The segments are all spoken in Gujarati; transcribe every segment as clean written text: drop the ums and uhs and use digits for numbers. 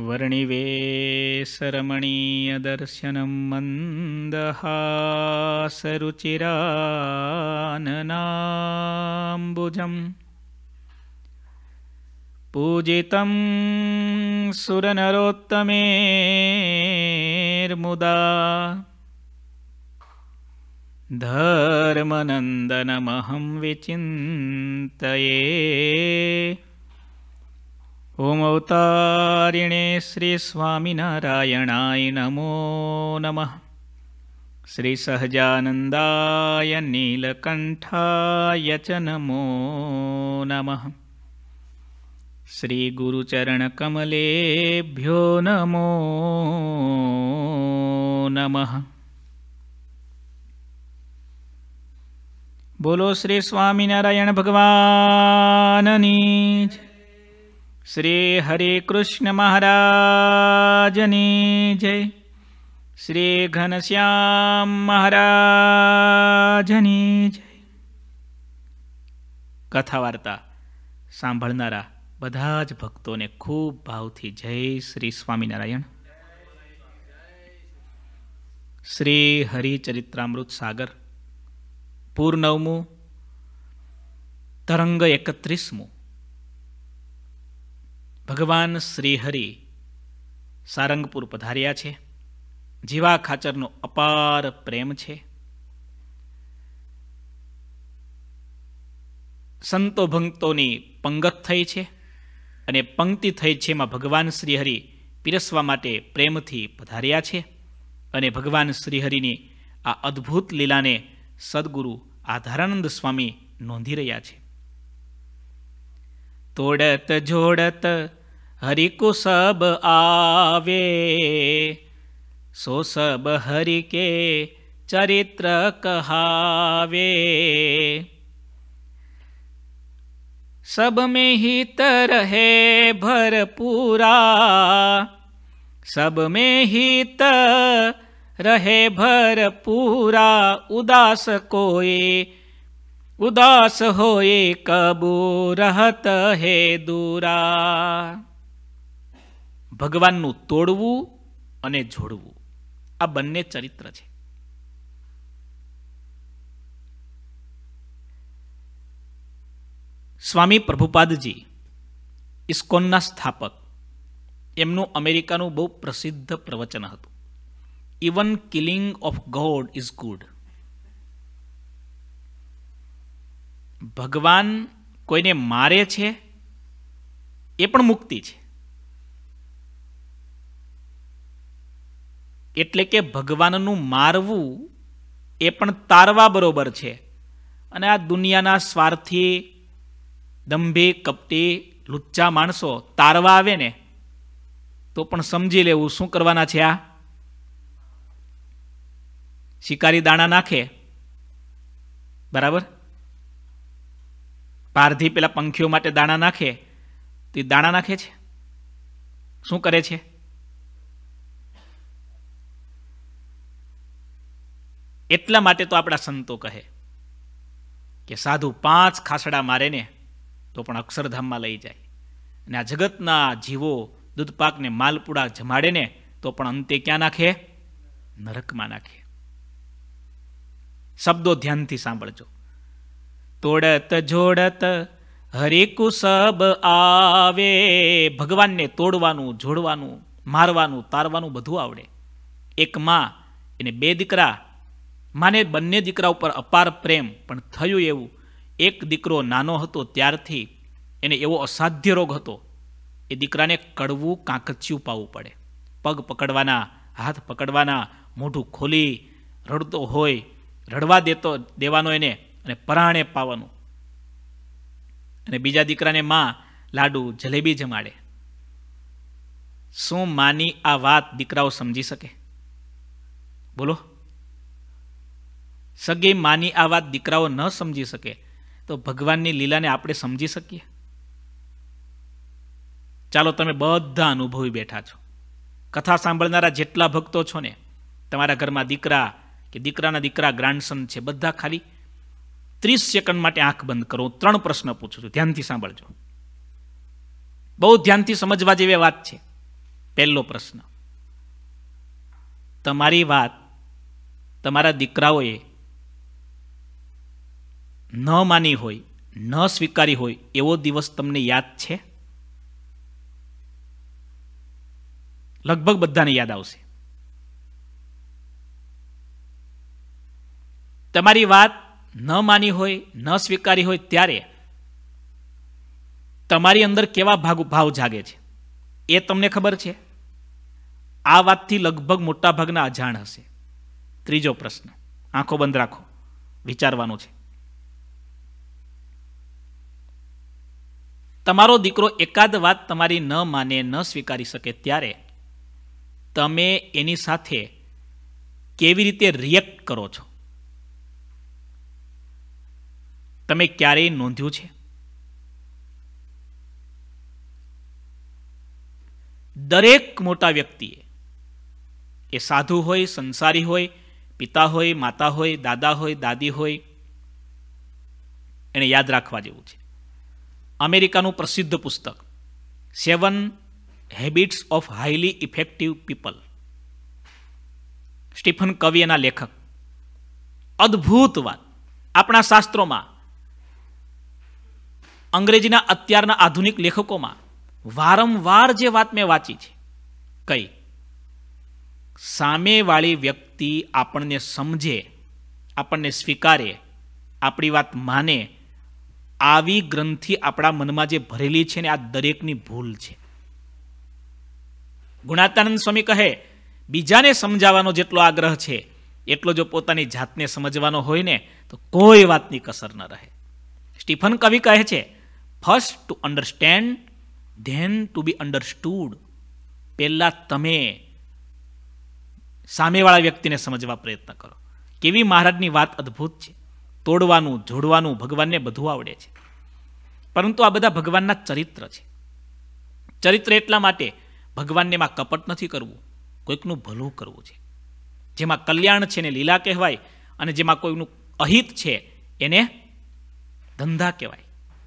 वर्णिवेशरमणीयदर्शनं मन्दहासरुचिराननाम्बुजम् पूजितं सुरनरोत्तमेर्मुदा धर्मनन्दनमहं विचिन्तये। ओम अवतारिणे श्री स्वामिनारायणाय नमो नमः। श्री सहजानन्दाय नीलकण्ठाय च नमो नमः। श्री गुरुचरणकमलेभ्यो नमो नमः। बोलो श्री स्वामिनारायण भगवाननी जय। श्री हरे कृष्ण महाराजनी जय। श्री घनश्याम महाराजनी जय। कथा वार्ता सांभळनारा બધા જ ભક્તોને ખૂબ ભાવથી જય શ્રી સ્વામિનારાયણ। શ્રી હરિચરિત્રામૃત સાગર પૂર્ણવમું તરંગ 31મું। ભગવાન શ્રીહરિ સારંગપુર પધાર્યા છે। જીવા ખાચરનો અપાર પ્રેમ છે। સંતો ભક્તોની પંગત થઈ છે અને પંક્તિ થઈ છે। એમાં ભગવાન શ્રીહરિ પીરસવા માટે પ્રેમથી પધાર્યા છે અને ભગવાન શ્રીહરિની આ અદ્ભુત લીલાને સદગુરુ આધારાનંદ સ્વામી નોંધી રહ્યા છે। તોડત જોડત હરિ કો સબ આવે, સો સબ હરિ કે ચરિત્ર કહાવે। सब में हित रहे भरपूरा, सब में हित रहे भरपूरा। उदास कोई उदास होए कबू रहत है दूरा। ભગવાનનું તોડવું અને જોડવું આ બંને ચરિત્ર છે। સ્વામી પ્રભુપાદજી ઇસ્કોનના સ્થાપક, એમનું અમેરિકાનું બહુ પ્રસિદ્ધ પ્રવચન હતું, even killing of God is good. ભગવાન કોઈને મારે છે એ પણ મુક્તિ છે। એટલે કે ભગવાનનું મારવું એ પણ તારવા બરોબર છે। અને આ દુનિયાના સ્વાર્થી દંભી કપટી લુચ્ચા માણસો તારવા આવે ને તો પણ સમજી લેવું શું કરવાના છે। આ શિકારી દાણા નાખે, બરાબર, પારધી પેલા પંખીઓ માટે દાણા નાખે તો એ દાણા નાખે છે, શું કરે છે? એટલા માટે તો આપણા સંતો કહે કે સાધુ 5 ખાસડા મારે ને તો પણ અક્ષરધામમાં લઈ જાય, અને આ જગતના જીવો દૂધપાકને માલપુડા જમાડે ને તો પણ અંતે ક્યાં નાખે? નરકમાં નાખે। શબ્દો ધ્યાનથી સાંભળજો। તોડત જોડત હરિ કુ સબ આવે। ભગવાનને તોડવાનું, જોડવાનું, મારવાનું, તારવાનું બધું આવડે। એક માં એને 2 દીકરા, માને બંને દીકરા ઉપર અપાર પ્રેમ, પણ થયું એવું, એક દીકરો નાનો હતો ત્યારથી એને એવો અસાધ્ય રોગ હતો, એ દીકરાને કડવું કાંકચ્યું પાવું પડે। પગ પકડવાના, હાથ પકડવાના, મોઢું ખોલી રડતો હોય રડવા દેવાનો એને, અને પરાણે પાવાનું। અને બીજા દીકરાને માં લાડુ જલેબી જમાડે। શું માની આ વાત દીકરાઓ સમજી શકે? બોલો, સગી માની આ વાત દીકરાઓ ન સમજી શકે તો ભગવાનની લીલાને આપણે સમજી શકીએ? ચાલો, તમે બધા અનુભવી બેઠા છો, કથા સાંભળનારા જેટલા ભક્તો છો ને, તમારા ઘરમાં દીકરા કે દીકરાના દીકરા ગ્રાન્ડસન છે, બધા ખાલી 30 સેકન્ડ માટે આંખ બંધ કરો। 3 પ્રશ્ન પૂછું છું, ધ્યાનથી સાંભળજો, બહુ ધ્યાનથી સમજવા જેવી વાત છે। પહેલો પ્રશ્ન, તમારી વાત તમારા દીકરાઓએ ન માની હોય, ન સ્વીકારી હોય એવો દિવસ તમને યાદ છે? લગભગ બધાને યાદ આવશે. તમારી વાત ન માની હોય, ન સ્વીકારી હોય ત્યારે તમારી અંદર કેવા ભાવ જાગે છે એ તમને ખબર છે? આ વાતથી લગભગ મોટા ભાગના અજાણ હશે. ત્રીજો પ્રશ્ન, આંખો બંધ રાખો, વિચારવાનો છે. તમારો દીકરો એકાદ વાત તમારી ન માને, ન સ્વીકારી શકે ત્યારે તમે એની સાથે કેવી રીતે રિએક્ટ કરો છો? તમે ક્યારેય નોંધ્યું છે? દરેક મોટા વ્યક્તિએ, એ સાધુ હોય, સંસારી હોય, પિતા હોય, માતા હોય, દાદા હોય, દાદી હોય, એને યાદ રાખવા જેવું છે. અમેરિકાનું પ્રસિદ્ધ પુસ્તક 7 habits of highly effective people, Stephen Covey એના લેખક. અદ્ભુત વાત. આપણા શાસ્ત્રોમાં, અંગ્રેજીના અત્યારના આધુનિક લેખકોમાં વારંવાર જે વાત મેં વાંચી છે, કઈ સામેવાળી વ્યક્તિ આપણને સમજે, આપણને સ્વીકારે, આપણી વાત માને, આવી ગ્રંથિ આપણા મનમાં જે ભરેલી છે ને, આ દરેકની ભૂલ છે. ગુણાતાનંદ સ્વામી કહે, બીજાને સમજાવવાનો જેટલો આગ્રહ છે એટલો જો પોતાની જાતને સમજવાનો હોય ને તો કોઈ વાતની કસર ન રહે. સ્ટીફન કવિ કહે છે, first to understand, then to be understood. પહેલા તમે સામેવાળા વ્યક્તિને સમજવા પ્રયત્ન કરો. કેવી મહારાજની વાત અદ્ભુત છે. તોડવાનું, જોડવાનું ભગવાનને બધું આવડે છે, પરંતુ આ બધા ભગવાનના ચરિત્ર છે. ચરિત્ર એટલા માટે, ભગવાનને એમાં કપટ નથી કરવું, કોઈકનું ભલું કરવું છે. જેમાં કલ્યાણ છે એને લીલા કહેવાય, અને જેમાં કોઈનું અહિત છે એને ધંધા કહેવાય.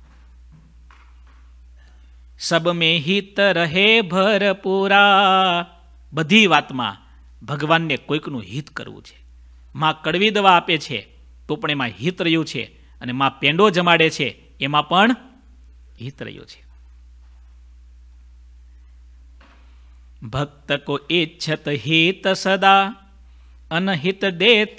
સબ મેં હિત રહે ભરપૂરા. બધી વાતમાં ભગવાનને કોઈકનું હિત કરવું છે. માં કડવી દવા આપે છે તો પણ એમાં હિત રહ્યું છે, અને માં પેંડો જમાડે છે એમાં પણ હિત રહ્યું છે. ભક્ત કો ઈચ્છત હિત સદા, અનહિત દેત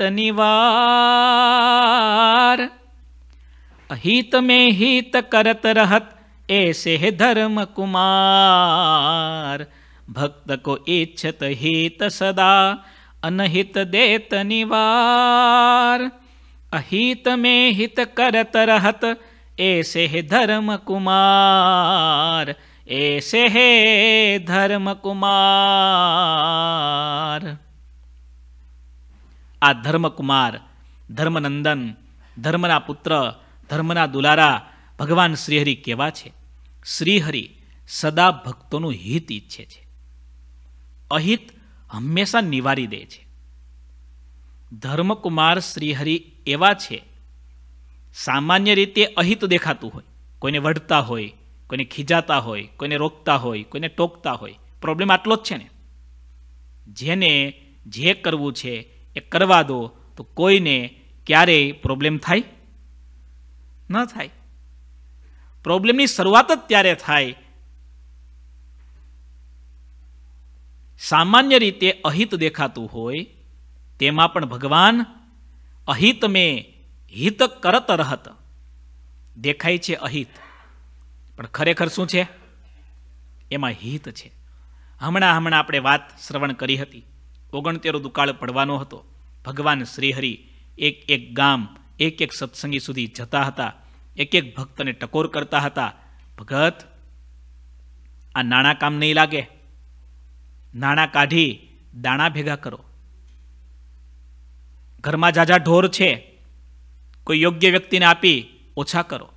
નિવાર. અહિત में हित करत रहत, ऐसे है धर्म कुमार. भक्त को इच्छत हित सदा, अनहित देत निवार. अहित में हित करत रहत, ऐसे है धर्म कुमार. ऐसे है धर्म कुमार. આ ધર્મકુમાર, ધર્મનંદન, ધર્મના પુત્ર, ધર્મના દુલારા ભગવાન શ્રીહરિ કેવા છે? શ્રીહરિ સદા ભક્તોનું હિત ઈચ્છે છે, અહિત હંમેશા નિવારી દે છે. ધર્મકુમાર શ્રીહરિ એવા છે, સામાન્ય રીતે અહિત દેખાતું હોય, કોઈને વઢતા હોય, કોઈને ખીજાતા હોય, કોઈને રોકતા હોય, કોઈને ટોકતા હોય. પ્રોબ્લેમ આટલો જ છે ને, જેને જે કરવું છે એ કરવા દો તો કોઈને ક્યારેય પ્રોબ્લેમ થાય ન થાય. પ્રોબ્લેમની શરૂઆત જ ત્યારે થાય સામાન્ય રીતે અહિત દેખાતું હોય, તેમાં પણ ભગવાન અહિત મેં હિત કરત રહત. દેખાય છે અહિત, પણ ખરેખર શું છે? એમાં હિત છે. હમણાં આપણે વાત શ્રવણ કરી હતી, 69 દુકાળ પડવાનો હતો. ભગવાન શ્રીહરિ એક ગામ, એક સત્સંગી સુધી જતા હતા, એક ભક્તને ટકોર કરતા હતા. ભગત, આ નાણાં કામ નહીં લાગે, નાણાં કાઢી દાણા ભેગા કરો. ઘરમાં જાજા ઢોર છે, કોઈ યોગ્ય વ્યક્તિને આપી ઓછા કરો.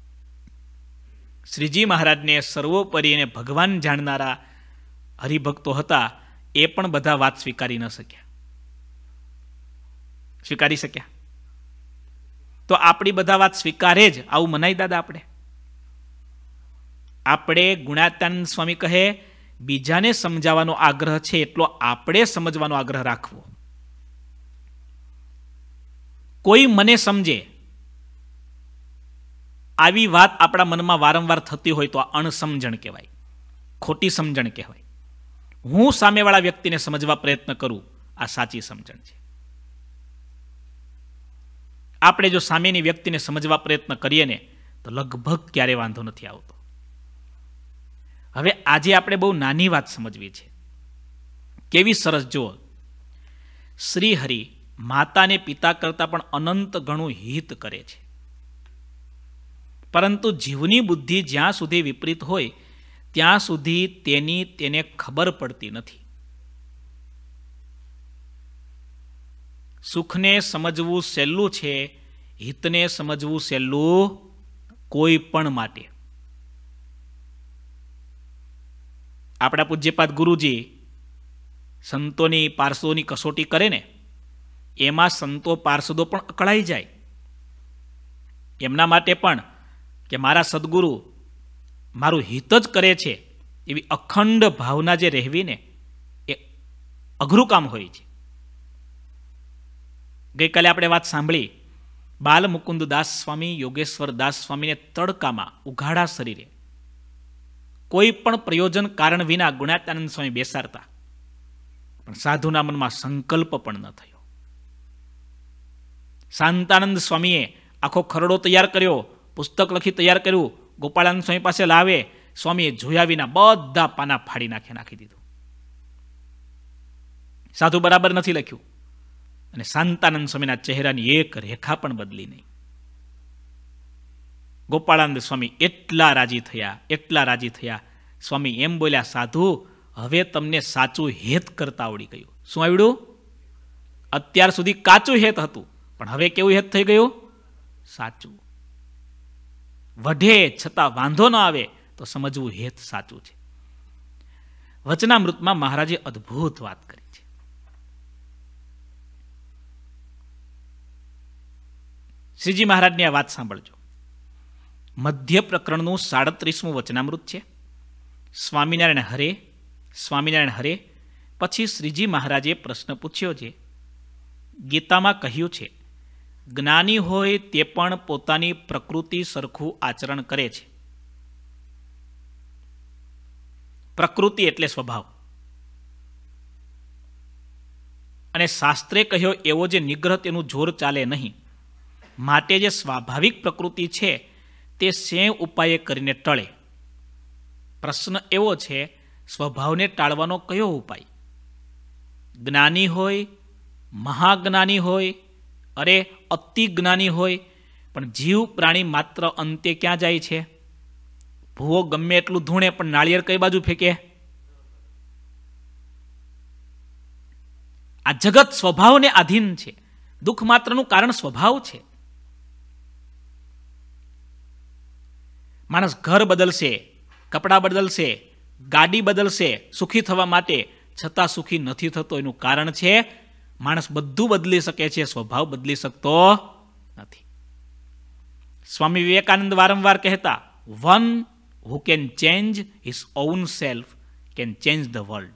શ્રીજી મહારાજને સર્વોપરી અને ભગવાન જાણનારા હરિભક્તો હતા, એ પણ બધા વાત સ્વીકારી ન શક્યા. સ્વીકારી શક્યા તો આપણી બધા વાત સ્વીકારે જ આવું મનાઈ દાદા? આપણે ગુણાતાનંદ સ્વામી કહે, બીજાને સમજાવવાનો આગ્રહ છે એટલો આપણે સમજવાનો આગ્રહ રાખવો. કોઈ મને સમજે આવી વાત આપણા મનમાં વારંવાર થતી હોય તો આ અણસમજણ કહેવાય, ખોટી સમજણ કહેવાય. હું સામેવાળા વ્યક્તિને સમજવા પ્રયત્ન કરું, આ સાચી સમજણ છે. આપણે જો સામેની વ્યક્તિને સમજવા પ્રયત્ન કરીએ ને તો લગભગ ક્યારે વાંધો નથી આવતો. હવે આજે આપણે બહુ નાની વાત સમજવી છે. કેવી સરસ જુઓ, શ્રી હરિ માતાને પિતા કરતાં પણ અનંત ગણું હિત કરે છે. પરંતુ જીવની બુદ્ધિ જ્યાં સુધી વિપરીત હોય ત્યાં સુધી તેને ખબર પડતી નથી. સુખને સમજવું સહેલું છે, હિતને સમજવું સહેલું કોઈ પણ માટે. આપણા પૂજ્યપાદ ગુરુજી સંતોની પાર્ષદોની કસોટી કરે ને એમાં સંતો પાર્ષદો પણ અકળાઈ જાય. એમના માટે પણ કે મારા સદગુરુ મારું હિત જ કરે છે એવી અખંડ ભાવના જે રહેવી ને એ અઘરું કામ હોય છે. ગઈકાલે આપણે વાત સાંભળી, બાલ મુકુંદ દાસ સ્વામી યોગેશ્વર દાસ સ્વામીને તડકામાં ઉઘાડા શરીરે કોઈ પણ પ્રયોજન કારણ વિના ગુણાત્યાનંદ સ્વામી બેસાડતા, પણ સાધુના મનમાં સંકલ્પ પણ ન થયો. શાંતાનંદ સ્વામીએ આખો ખરડો તૈયાર કર્યો, પુસ્તક લખી તૈયાર કર્યું, ગોપાળાનંદ સ્વામી પાસે લાવે, સ્વામીએ જોયા વિના બધા પાના ફાડી નાખી દીધું. સાધુ બરાબર નથી લખ્યું. અને શાંતાનંદ સ્વામીના ચહેરાની એક રેખા પણ બદલી નહીં. ગોપાળાનંદ સ્વામી એટલા રાજી થયા. સ્વામી એમ બોલ્યા, સાધુ હવે તમને સાચું હેત કરતા આવડી ગયું. શું આવડ્યું? અત્યાર સુધી કાચું હેત હતું, પણ હવે કેવું હેત થઈ ગયું? સાચું. વઢે છતાં વાંધો ન આવે તો સમજવું હેત સાચું છે. વચનામૃતમાં મહારાજે અદ્ભુત વાત કરી છે. શ્રીજી મહારાજની આ વાત સાંભળજો. મધ્ય પ્રકરણનું 37મું વચનામૃત છે. સ્વામિનારાયણ હરે પછી શ્રીજી મહારાજે પ્રશ્ન પૂછ્યો છે. ગીતામાં કહ્યું છે, જ્ઞાની હોય તે પણ પોતાની પ્રકૃતિ સરખું આચરણ કરે છે. પ્રકૃતિ એટલે સ્વભાવ. અને શાસ્ત્રે કહ્યો એવો જે નિગ્રહ તેનું જોર ચાલે નહીં. માટે જે સ્વાભાવિક પ્રકૃતિ છે તે સેવ ઉપાય કરીને ટળે. પ્રશ્ન એવો છે, સ્વભાવને ટાળવાનો કયો ઉપાય? જ્ઞાની હોય, મહાજ્ઞાની હોય, અરે અતિ જ્ઞાની હોય, પણ જીવ પ્રાણી માત્ર અંતે ક્યાં જાય છે? ભૂવો ગમે એટલું ધૂણે પણ નાળિયેર કઈ બાજુ ફેંકે? આ જગત સ્વભાવને આધીન છે. દુઃખ માત્રનું કારણ સ્વભાવ છે. માણસ ઘર બદલશે, કપડાં બદલશે, ગાડી બદલશે સુખી થવા માટે, છતાં સુખી નથી થતો. એનું કારણ છે માણસ બધું બદલી શકે છે, સ્વભાવ બદલી શકતો નથી. સ્વામી વિવેકાનંદ વારંવાર કહેતા, one who can change his own self can change the world.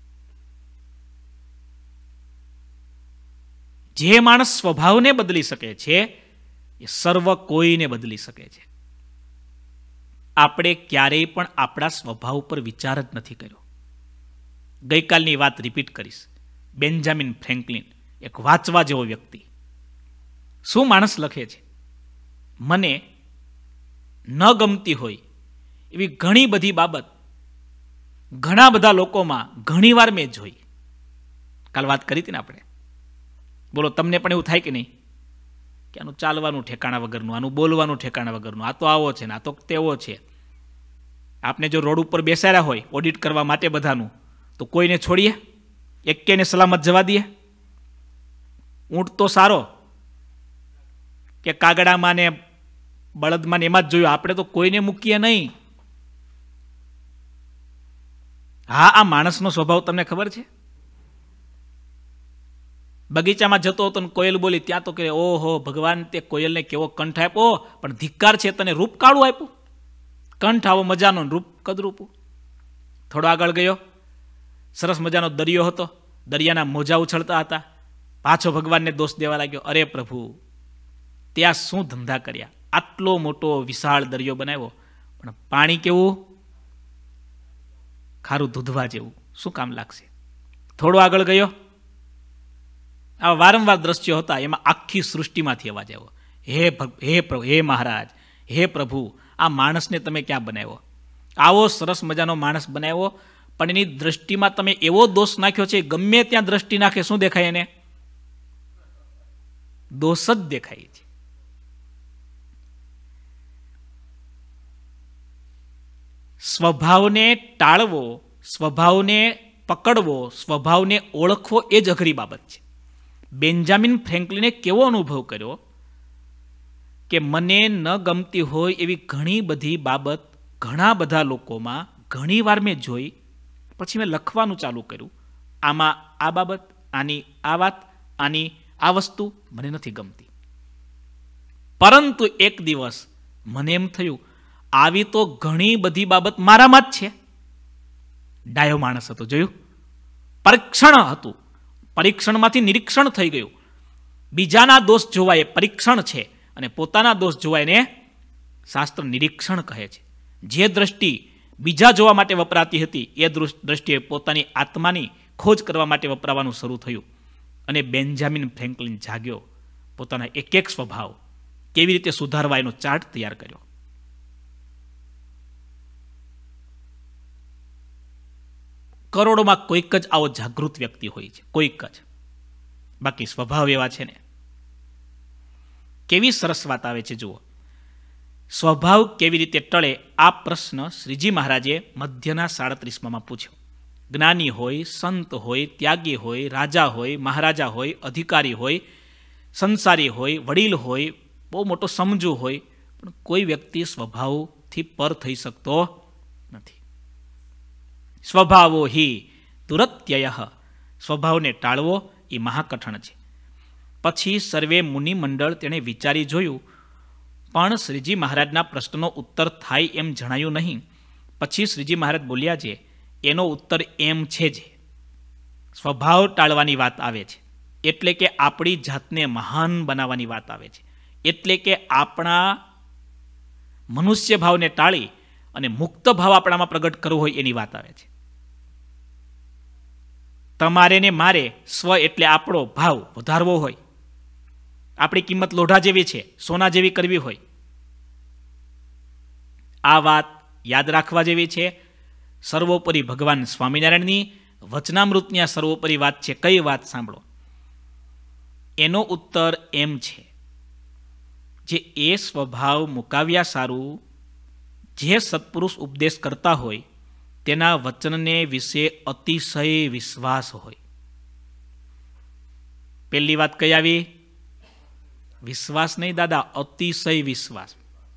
જે માણસ સ્વભાવને બદલી શકે છે એ સર્વ કોઈને બદલી શકે છે. આપણે ક્યારેય પણ આપણા સ્વભાવ પર વિચાર જ નથી કર્યો. ગઈકાલની વાત રિપીટ કરીશ. બેન્જામિન ફ્રેન્કલિન, એક વાંચવા જેવો વ્યક્તિ. શું માણસ લખે છે? મને ન ગમતી હોય એવી ઘણી બધી બાબત ઘણા બધા લોકોમાં ઘણીવાર મેં જોઈ. કાલ વાત કરી હતી ને આપણે. બોલો, તમને પણ એવું થાય કે નહીં કે આનું ચાલવાનું ઠેકાણા વગરનું, આનું બોલવાનું ઠેકાણા વગરનું, આ તો આવો છે ને આ તો તેવો છે. આપણે જો રોડ ઉપર બેસાડ્યા હોય ઓડિટ કરવા માટે બધાનું, તો કોઈને છોડીએ? એકેને સલામત જવા દઈએ? ઊંટ તો સારો કે કાગડામાં ને બળદમાં ને એમાં જ જોયું, આપણે તો કોઈને મૂકીએ નહીં. હા, આ માણસનો સ્વભાવ તમને ખબર છે? બગીચામાં જતો હતો ને કોયલ બોલી, ત્યાં તો કે ઓહો ભગવાન તે કોયલને કેવો કંઠ આપ્યો, પણ ધિક્કાર છે તને રૂપ કાળું આપ્યું. કંઠ આવો મજાનો, રૂપ કદરૂપું. થોડો આગળ ગયો, સરસ મજાનો દરિયો હતો, દરિયાના મોજા ઉછળતા હતા. પાછો ભગવાનને દોષ દેવા લાગ્યો, અરે પ્રભુ, ત્યાં શું ધંધા કર્યા, આટલો મોટો વિશાળ દરિયો બનાવ્યો, પણ પાણી કેવું, ખારું દૂધવા જેવું, શું કામ લાગશે. થોડો આગળ ગયો, આ વારંવાર દ્રશ્યો હતા, એમાં આખી સૃષ્ટિમાંથી અવાજ આવ્યો, હે મહારાજ, હે પ્રભુ, આ માણસને તમે ક્યાં બનાવ્યો, આવો સરસ મજાનો માણસ બનાવ્યો, પણ એની દ્રષ્ટિમાં તમે એવો દોષ નાખ્યો છે, ગમે ત્યાં દ્રષ્ટિ નાખે શું દેખાય એને, દોષ જ દેખાય છે. સ્વભાવને ટાળવો, સ્વભાવને પકડવો, સ્વભાવને ઓળખવો એ જ અઘરી બાબત છે. બેન્જામિન ફ્રેન્કલિને કેવો અનુભવ કર્યો કે મને ન ગમતી હોય એવી ઘણી બધી બાબત ઘણા બધા લોકોમાં ઘણી વાર મેં જોઈ, પછી મેં લખવાનું ચાલુ કર્યું, આમાં આ બાબત, આની આ વાત, આની આ વસ્તુ મને નથી ગમતી. પરંતુ એક દિવસ મને એમ થયું, આવી તો ઘણી બધી બાબત મારામાં જ છે. ડાયો માણસ હતો, જોયું, પરીક્ષણ હતું, પરીક્ષણમાંથી નિરીક્ષણ થઈ ગયું. બીજાના દોષ જોવા એ પરીક્ષણ છે, અને પોતાના દોષ જોવા એને શાસ્ત્ર નિરીક્ષણ કહે છે. જે દ્રષ્ટિ બીજા જોવા માટે વપરાતી હતી એ દ્રષ્ટિએ પોતાની આત્માની ખોજ કરવા માટે વપરાવાનું શરૂ થયું. અને બેન્જામિન ફ્રેન્કલિન જાગ્યો, પોતાના એક એક સ્વભાવ કેવી રીતે સુધારવા એનો ચાર્ટ તૈયાર કર્યો. કરોડોમાં કોઈક જ આવો જાગૃત વ્યક્તિ હોય છે, કોઈક જ. બાકી સ્વભાવ એવા છે ને. કેવી સરસ વાત આવે છે, જુઓ. સ્વભાવ કેવી રીતે ટળે, આ પ્રશ્ન શ્રીજી મહારાજે મધ્યના 37માં પૂછ્યો. જ્ઞાની હોય, સંત હોય, ત્યાગી હોય, રાજા હોય, મહારાજા હોય, અધિકારી હોય, સંસારી હોય, વડીલ હોય, બહુ મોટો સમજુ હોય, પણ કોઈ વ્યક્તિ સ્વભાવથી પર થઈ શકતો નથી. સ્વભાવો હિ દુરત્યય, સ્વભાવને ટાળવો એ મહાકઠણ છે. પછી સર્વે મુનિ મંડળ તેણે વિચારી જોયું, પણ શ્રીજી મહારાજના પ્રશ્નનો ઉત્તર થાય એમ જણાયું નહીં. પછી શ્રીજી મહારાજ બોલ્યા છે, એનો ઉત્તર એમ છે જ. સ્વભાવ ટાળવાની વાત આવે છે, એટલે કે આપણી જાતને મહાન બનાવવાની વાત આવે છે, એટલે કે આપણા મનુષ્ય ભાવને ટાળી અને મુક્ત ભાવ આપણામાં પ્રગટ કરવો હોય એની વાત આવે છે. તમારે ને મારે સ્વ એટલે આપણો ભાવ વધારવો હોય, આપણી કિંમત લોઢા જેવી છે, સોના જેવી કરવી હોય, આ વાત યાદ રાખવા જેવી છે. સર્વોપરી ભગવાન સ્વામિનારાયણની વચનામૃતની આ સર્વોપરી વાત છે. કઈ વાત સાંભળો. એનો ઉત્તર એમ છે, જે એ સ્વભાવ મુકાવ્યા સારું જે સત્પુરુષ ઉપદેશ કરતા હોય તેના વચનને વિશે અતિશય વિશ્વાસ હોય. પહેલી વાત કઈ આવી? વિશ્વાસ નહીં દાદા, અતિશય વિશ્વાસ.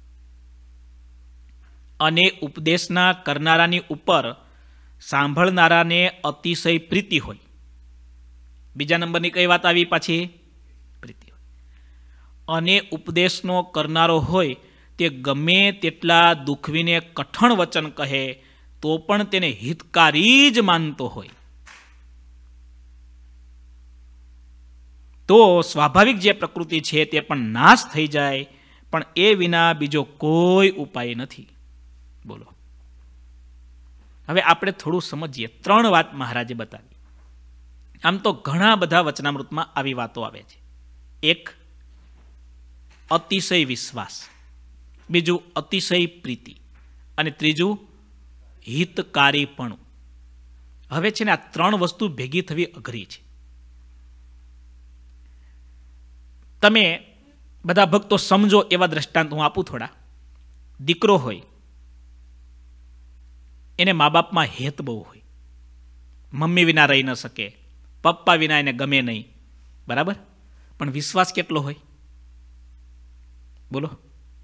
અને ઉપદેશના કરનારાની ઉપર સાંભળનારાને અતિશય પ્રીતિ હોય. બીજા નંબરની કઈ વાત આવી પાછી? પ્રીતિ હોય. અને ઉપદેશનો કરનારો હોય તે ગમે તેટલા દુખવીને કઠણ વચન કહે તો પણ તેને હિતકારી જ માનતો હોય. તો સ્વાભાવિક જે પ્રકૃતિ છે તે પણ નાશ થઈ જાય, પણ એ વિના બીજો કોઈ ઉપાય નથી. બોલો. હવે આપણે થોડું સમજીએ. 3 વાત મહારાજે બતાવી. આમ તો ઘણા બધા વચનામૃતમાં આવી વાતો આવે છે. એક, અતિશય વિશ્વાસ. બીજું, અતિશય પ્રીતિ. અને ત્રીજું, હિતકારીપણું. હવે છે ને આ 3 વસ્તુ ભેગી થવી અઘરી છે. તમે બધા ભક્તો સમજો એવા દ્રષ્ટાંત હું આપું થોડા. દીકરો હોય, એને મા બાપમાં હેત બહુ હોય, મમ્મી વિના રહી ન શકે, પપ્પા વિના એને ગમે નહીં, બરાબર? પણ વિશ્વાસ કેટલો હોય? બોલો.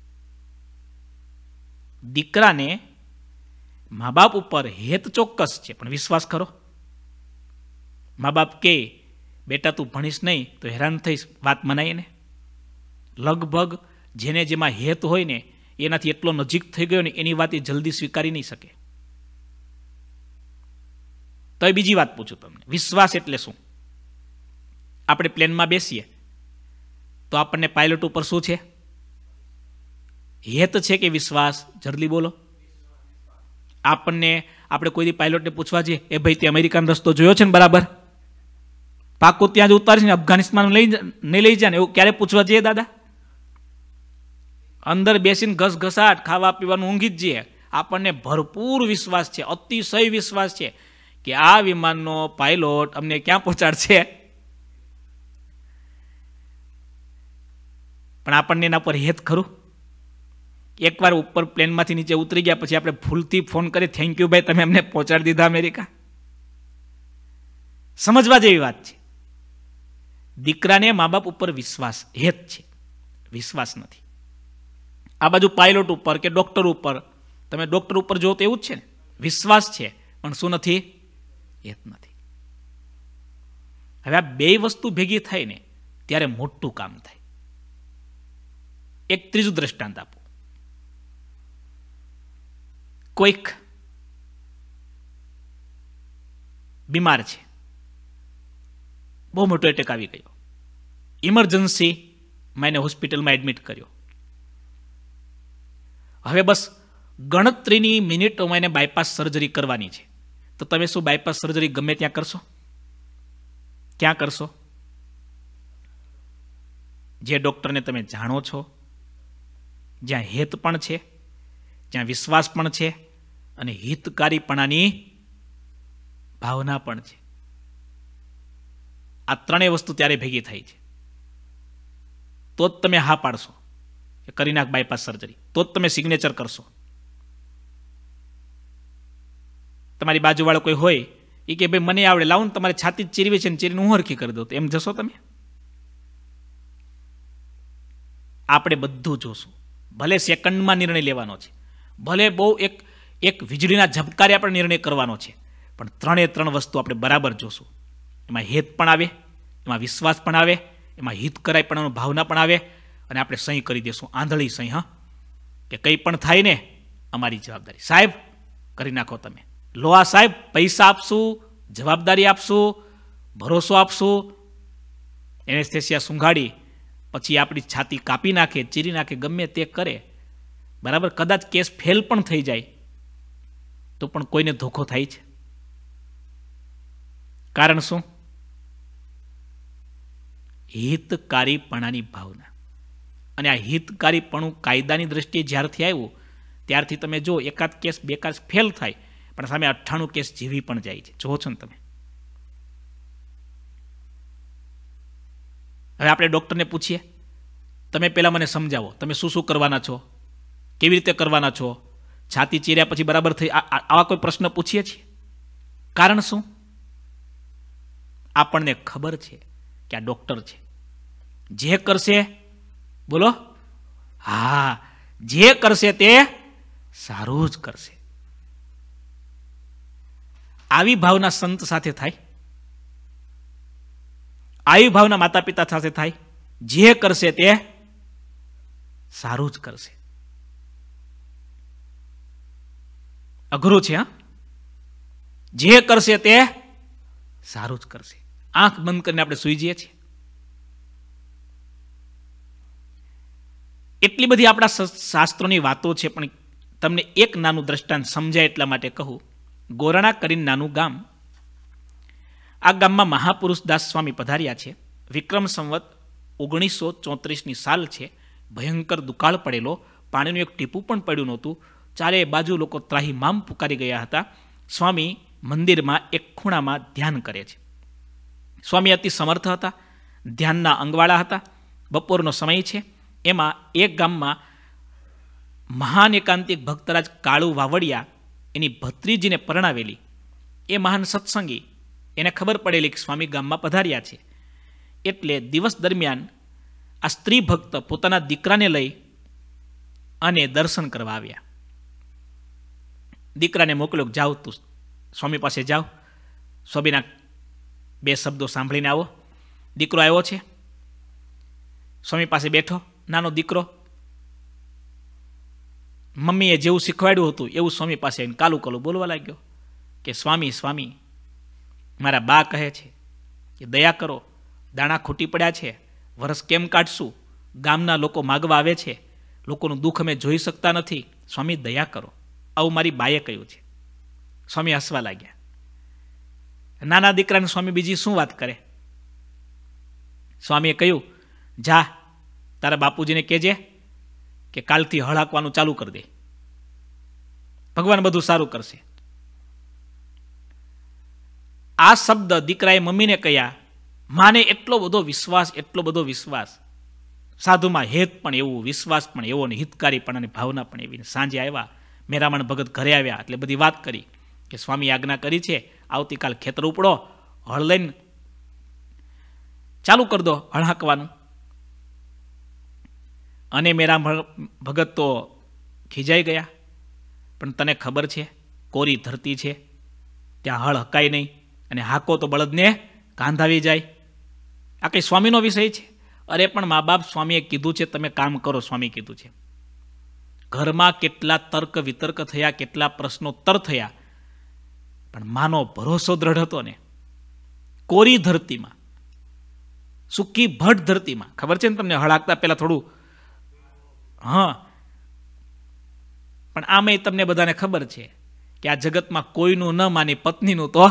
દીકરાને મા બાપ ઉપર હેત ચોક્કસ છે, પણ વિશ્વાસ ખરો? મા બાપ કે બેટા તું ભણીશ નહીં તો હેરાન થઈશ, વાત મનાય ને. લગભગ જેને જેમાં હેત હોય ને એનાથી એટલો નજીક થઈ ગયો ને એની વાત એ જલ્દી સ્વીકારી નહીં શકે. તો એ બીજી વાત પૂછું તમને, વિશ્વાસ એટલે શું? આપણે પ્લેનમાં બેસીએ તો આપણને પાયલટ ઉપર શું છે? હેત છે કે વિશ્વાસ? જલ્દી બોલો. આપણે કોઈ દી પાયલોટને પૂછવા જઈએ, એ ભાઈ તે અમેરિકાનો રસ્તો જોયો છે ને બરાબર? પાકું ત્યાં જ ઉતારશે ને અફઘાનિસ્તાન નહીં લઈ જાય ને, એવું ક્યારે પૂછવા જઈએ દાદા? અંદર બેસીને ઘસઘસાટ ખાવા પીવાનું ઊંઘી જ જઈએ. આપણને ભરપૂર વિશ્વાસ છે, અતિશય વિશ્વાસ છે કે આ વિમાનનો પાયલોટ અમને ક્યાં પહોંચાડશે. પણ આપણને એના પર હેત ખરું? એકવાર ઉપર પ્લેનમાંથી નીચે ઉતરી ગયા પછી આપણે ભૂલથી ફોન કરી, થેન્ક યુ ભાઈ, તમે અમને પહોંચાડી દીધા અમેરિકા. સમજવા જેવી વાત છે. દીકરાને મા બાપ ઉપર વિશ્વાસ, હેત છે, વિશ્વાસ નથી. આ બાજુ પાયલોટ ઉપર કે ડોક્ટર ઉપર, તમે ડોક્ટર ઉપર જો તો એવું જ છે ને, વિશ્વાસ છે પણ શું નથી? હેત નથી. હવે આ બે વસ્તુ ભેગી થાય ને ત્યારે મોટું કામ થાય. એક ત્રીજું દ્રષ્ટાંત આપો. કોઈક બીમાર છે, બહુ મોટો એટેક આવી ગયો, ઇમરજન્સીમાં એને હોસ્પિટલમાં એડમિટ કર્યો. હવે બસ ગણતરીની મિનિટોમાં એને બાયપાસ સર્જરી કરવાની છે. તો તમે શું બાયપાસ સર્જરી ગમે ત્યાં કરશો? ક્યાં કરશો? જે ડૉક્ટરને તમે જાણો છો, જ્યાં હેત પણ છે, જ્યાં વિશ્વાસ પણ છે અને હિતકારીપણાની ભાવના પણ છે. આ ત્રણેય વસ્તુ ત્યારે ભેગી થાય છે તો જ તમે હા પાડશો કે કરી નાખ બાયપાસ સર્જરી, તો જ તમે સિગ્નેચર કરશો. તમારી બાજુવાળો કોઈ હોય એ કે ભાઈ મને આવડે, લાવો ને તમારી છાતી ચીરવી છે ને ચીરીને હું હરખી કરી દઉં, તો એમ જશો તમે? આપણે બધું જોશું. ભલે સેકન્ડમાં નિર્ણય લેવાનો છે, ભલે બહુ એક વીજળીના ઝબકારે આપણે નિર્ણય કરવાનો છે, પણ ત્રણે ત્રણ વસ્તુ આપણે બરાબર જોશું. એમાં હેત પણ આવે, એમાં વિશ્વાસ પણ આવે, એમાં હિત કરાય પણ ભાવના પણ આવે, અને આપણે સહી કરી દેશું, આંધળી સહી. હા, કે કંઈ પણ થાય ને અમારી જવાબદારી, સાહેબ કરી નાખો તમે. લો આ સાહેબ, પૈસા આપશું, જવાબદારી આપશું, ભરોસો આપશું. એનેસ્થેસિયા સુંઘાડી પછી આપણી છાતી કાપી નાખે, ચીરી નાખે, ગમે તે કરે, બરાબર. કદાચ કેસ ફેલ પણ થઈ જાય તો પણ કોઈને ધોખો થાય છે. કારણ શું? હિતકારીપણાની ભાવના. અને આ હિતકારીપણું કાયદાની દ્રષ્ટિએ જ્યારથી આવ્યું ત્યારથી તમે જો એકાદ કેસ બે કેસ ફેલ થાય પણ સામે 98 કેસ જીવી પણ જાય છે. જોવો છો ને તમે. હવે આપણે ડૉક્ટરને પૂછીએ, તમે પહેલાં મને સમજાવો, તમે શું શું કરવાના છો, કેવી રીતે કરવાના છો, છાતી ચીર્યા પછી બરાબર થઈ, આવા કોઈ પ્રશ્ન પૂછીએ છીએ? કારણ શું? આપણને ખબર છે કે આ ડૉક્ટર છે, જે કરશે, બોલો, હા, જે કરશે તે સારું જ કરશે. આવી ભાવના સંત સાથે થાય, આવી ભાવના માતા પિતા સાથે થાય, જે કરશે તે સારું જ કરશે. અઘરું છે. હા, જે કરશે તે સારું જ કરશે. આંખ બંધ કરીને આપણે સૂઈ જઈએ છીએ. એટલી બધી આપણા શાસ્ત્રોની વાતો છે, પણ તમને એક નાનું દ્રષ્ટાંત સમજાય એટલા માટે કહું. ગોરણા કરીને નાનું ગામ, આ ગામમાં મહાપુરુષ દાસ સ્વામી પધાર્યા છે. વિક્રમ સંવત 1934ની સાલ છે. ભયંકર દુકાળ પડેલો, પાણીનું એક ટીપું પણ પડ્યું નહોતું. ચારે બાજુ લોકો ત્રાહિમામ પુકારી ગયા હતા. સ્વામી મંદિરમાં એક ખૂણામાં ધ્યાન કરે છે. સ્વામી અતિ સમર્થ હતા, ધ્યાનના અંગવાળા હતા. બપોરનો સમય છે. એમાં એક ગામમાં મહાન એકાંતિક ભક્તરાજ કાળુ વાવડિયા એની ભત્રીજીને પરણાવેલી એ મહાન સત્સંગી, એને ખબર પડેલી કે સ્વામી ગામમાં પધાર્યા છે. એટલે દિવસ દરમિયાન આ સ્ત્રી ભક્ત પોતાના દીકરાને લઈ અને દર્શન કરવા આવ્યા. દીકરાને મોકલ્યો, જાઓ તું સ્વામી પાસે જાઓ, સ્વામીના 2 શબ્દો સાંભળીને આવો. દીકરો આવ્યો છે, સ્વામી પાસે બેઠો. નાનો દીકરો મમ્મીએ જેવું શીખવાડ્યું હતું એવું સ્વામી પાસે કાલું કાલું બોલવા લાગ્યો કે સ્વામી સ્વામી. મારા બા કહે છે કે દયા કરો, દાણા ખૂટી પડ્યા છે, વરસ કેમ કાઢશું, ગામના લોકો માગવા આવે છે, લોકોનું દુઃખ અમે જોઈ શકતા નથી, સ્વામી દયા કરો. આવું મારી બાએ કહ્યું છે. સ્વામી હસવા લાગ્યા. નાના દીકરાને સ્વામી બીજી શું વાત કરે? સ્વામીએ કહ્યું, જા તારા બાપુજીને કહેજે કે કાલથી હળ હાંકવાનું ચાલુ કરી દે, ભગવાન બધું સારું કરશે. આ શબ્દ દીકરાએ મમ્મીને કહ્યા. માને એટલો બધો વિશ્વાસ, સાધુમાં હેત પણ એવું, વિશ્વાસ પણ એવો, ને હિતકારી પણ અને ભાવના પણ એવી. સાંજે આવ્યા, મેરામણ ભગત ઘરે આવ્યા એટલે બધી વાત કરી કે સ્વામી આજ્ઞા કરી છે, આવતીકાલ ખેતર ઉપડો, હળ લઈને ચાલુ કરી દો હળ હાંકવાનું. અને મેરામણ ભગત તો ખીજાઈ ગયા. પણ તને ખબર છે કોરી ધરતી છે, ત્યાં હળ હકાય નહીં, અને હાકો તો બળદને કાંધાવી જાય. આ કંઈ સ્વામીનો વિષય છે? અરે પણ મા બાપ, સ્વામીએ કીધું છે તમે કામ કરો, સ્વામી કીધું છે. ઘરમાં કેટલા તર્ક વિતર્ક થયા, કેટલા પ્રશ્નોત્તર થયા, પણ માનો ભરોસો દ્રઢ હતો ને. કોરી ધરતીમાં, સૂકી ભટ્ટ ધરતીમાં, ખબર છે ને તમને, હળાકતા પહેલા થોડું, હા, પણ આમે તમને બધાને ખબર છે કે આ જગતમાં કોઈનું ન માની પત્નીનું તો.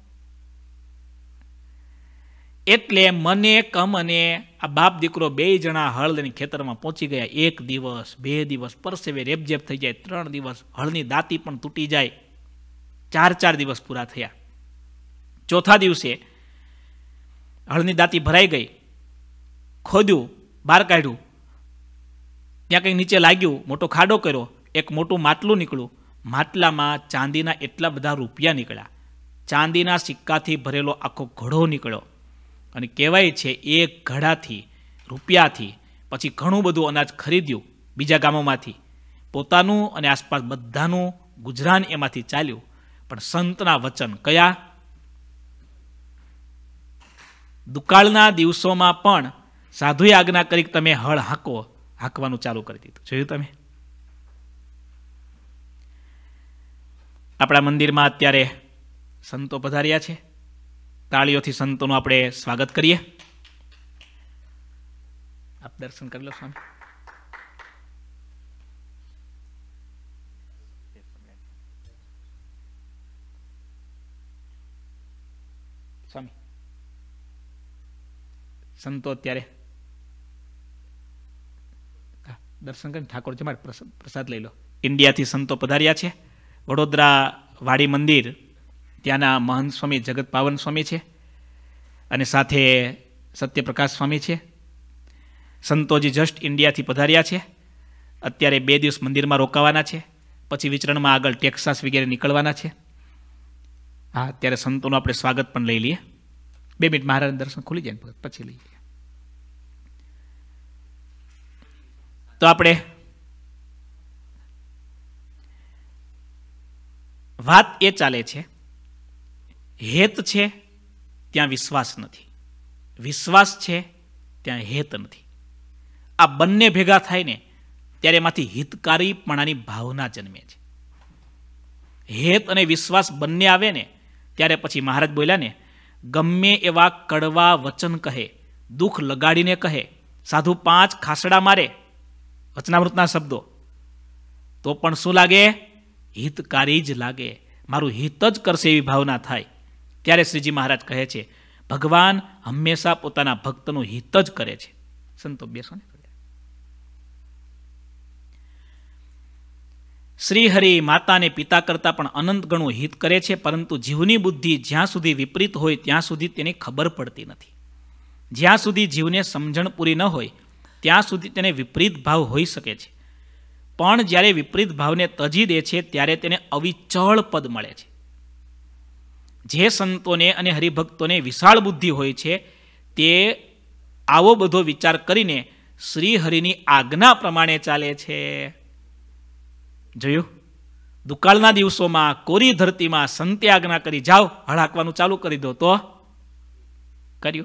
એટલે મને કમને આ બાપ દીકરો બે જણા હળ લઈને ખેતરમાં પહોંચી ગયા. 1 દિવસ 2 દિવસ પરસેવે રેપઝેપ થઈ જાય, 3 દિવસ હળની દાંતી પણ તૂટી જાય, 4 દિવસ પૂરા થયા. ચોથા દિવસે હળની દાંતી ભરાઈ ગઈ, ખોદ્યું, બહાર કાઢ્યું, ત્યાં કંઈક નીચે લાગ્યું, મોટો ખાડો કર્યો, એક મોટું માટલું નીકળ્યું. માટલામાં ચાંદીના એટલા બધા રૂપિયા નીકળ્યા, ચાંદીના સિક્કાથી ભરેલો આખો ઘડો નીકળ્યો. અને કહેવાય છે એક ઘડાથી, રૂપિયાથી પછી ઘણું બધું અનાજ ખરીદ્યું બીજા ગામોમાંથી, પોતાનું અને આસપાસ બધાનું ગુજરાન એમાંથી ચાલ્યું. પણ સંતના વચન કયા? દુકાળના દિવસોમાં પણ સાધુએ આજ્ઞા કરી કે તમે હળ હાંકવાનું ચાલુ કરી દીધું. જોયું તમે? આપણા મંદિરમાં અત્યારે સંતો પધાર્યા છે. તાળીઓથી સંતોનું આપણે સ્વાગત કરીએ. આપ દર્શન કરી લો સ્વામી. સ્વામી સંતો અત્યારે દર્શન કરીને ઠાકોરજી માટે પ્રસાદ લઈ લો. ઇન્ડિયાથી સંતો પધાર્યા છે. વડોદરા વાડી મંદિર ત્યાંના મહંત સ્વામી જગત પાવન સ્વામી છે, અને સાથે સત્યપ્રકાશ સ્વામી છે. સંતોજી જસ્ટ ઇન્ડિયાથી પધાર્યા છે. અત્યારે 2 દિવસ મંદિરમાં રોકાવાના છે, પછી વિચરણમાં આગળ ટેક્સાસ વગેરે નીકળવાના છે. હા, અત્યારે સંતોનું આપણે સ્વાગત પણ લઈ લઈએ. 2 મિનિટ મહારાજ દર્શન ખુલી જાય ને પછી લઈએ. તો આપણે વાત એ ચાલે છે, હેત છે ત્યાં વિશ્વાસ નથી, વિશ્વાસ છે ત્યાં હેત નથી. આ બંને ભેગા થાય ને ત્યારે એમાંથી હિતકારીપણાની ભાવના જન્મે છે. હેત અને વિશ્વાસ બંને આવે ને ત્યારે પછી મહારાજ બોલ્યા ને, ગમે એવા કડવા વચન કહે, દુઃખ લગાડીને કહે, સાધુ 5 ખાસડા મારે, વચનામૃતના શબ્દો, તો પણ શું લાગે? હિતકારી જ લાગે, મારું હિત જ કરશે એવી ભાવના થાય. ત્યારે શ્રીજી મહારાજ કહે છે, ભગવાન હંમેશા પોતાના ભક્તનું હિત જ કરે છે. સંતો બેસો ને. શ્રી હરિ માતા અને પિતા કરતાં પણ અનંત ગણું હિત કરે છે, પરંતુ જીવની બુદ્ધિ જ્યાં સુધી વિપરીત હોય ત્યાં સુધી તેની ખબર પડતી નથી. જ્યાં સુધી જીવને સમજણ પૂરી ન હોય ત્યાં સુધી તેને વિપરીત ભાવ હોઈ શકે છે. પણ જ્યારે વિપરીત ભાવને તજી દે છે ત્યારે તેને અવિચળ પદ મળે છે. જે સંતોને અને હરિભક્તોને વિશાળ બુદ્ધિ હોય છે તે આવો બધો વિચાર કરીને શ્રી હરિની આજ્ઞા પ્રમાણે ચાલે છે. જોયું? દુકાળના દિવસોમાં કોરી ધરતીમાં સંતે આજ્ઞા કરી, જાઓ હળ હાંકવાનું ચાલુ કરી દો, તો કર્યું.